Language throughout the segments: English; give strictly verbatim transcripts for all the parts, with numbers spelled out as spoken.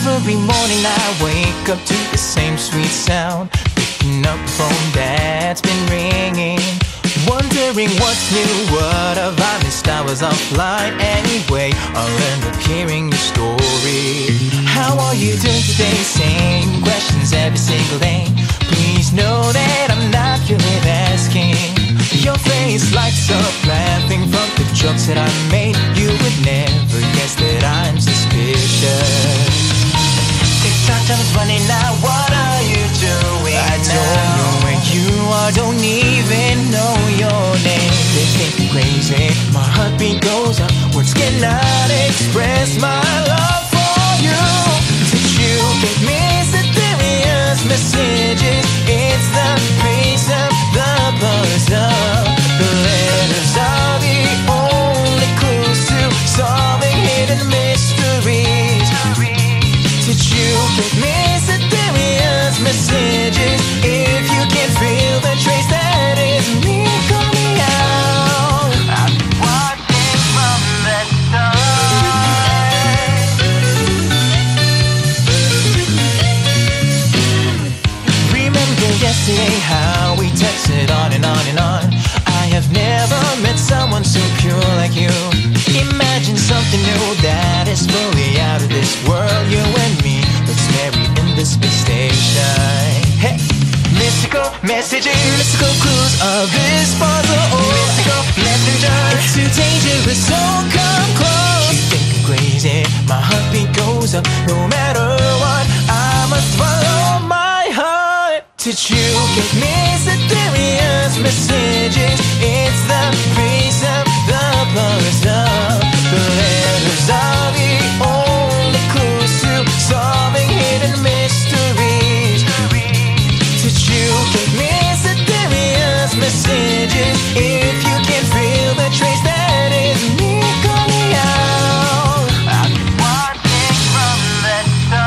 Every morning I wake up to the same sweet sound, picking up the phone that's been ringing, wondering what's new, what have I missed? I was offline anyway, I'll end up hearing your story. How are you doing today? Same questions every single day. Please know that I'm not good at asking. Your face lights up, laughing from the jokes that I made. You would never guess that I'm suspicious. TikTok time is running now, what are you doing I now? Don't know where you are, don't even know your name. They think I'm crazy, my heartbeat goes up, words cannot express my love for you. Did you get mysterious messages? It's the face of the puzzle. The letters are the only clues to solving hidden mysteries. Did you get mysterious messages? If you can feel the trace, that is me coming out. I've been watching from the start. Remember yesterday how we texted on and on and on. I have never met someone so pure like you. Imagine something new that is fully out of this world. You and me, let's marry in the space station. Hey, mystical messages, mystical clues of this puzzle. Oh, mystical messenger, it's too dangerous, so come close. You think I'm crazy, my heartbeat goes up. No matter what, I must follow my heart. Did you get mysterious messages? It's the piece of the puzzle. The letters are the only clues to solving hidden mysteries. Did you get mysterious messages? If you can feel the trace, that is me calling out. I've been watching from the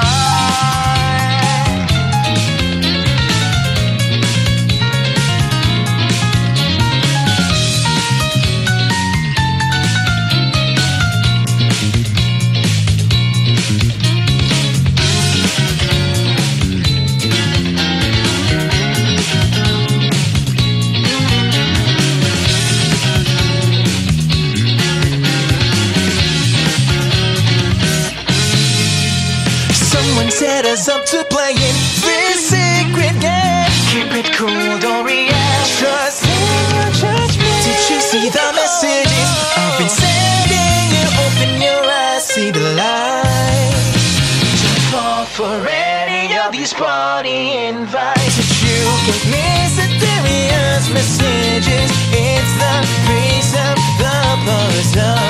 set us up to playing this secret game. Keep it cool, don't react. Trust in your judgment. Did you see the messages I've been sending you? Open your eyes, see the light. Don't fall for any of these party invites. Did you get mysterious messages? It's the piece of the puzzle.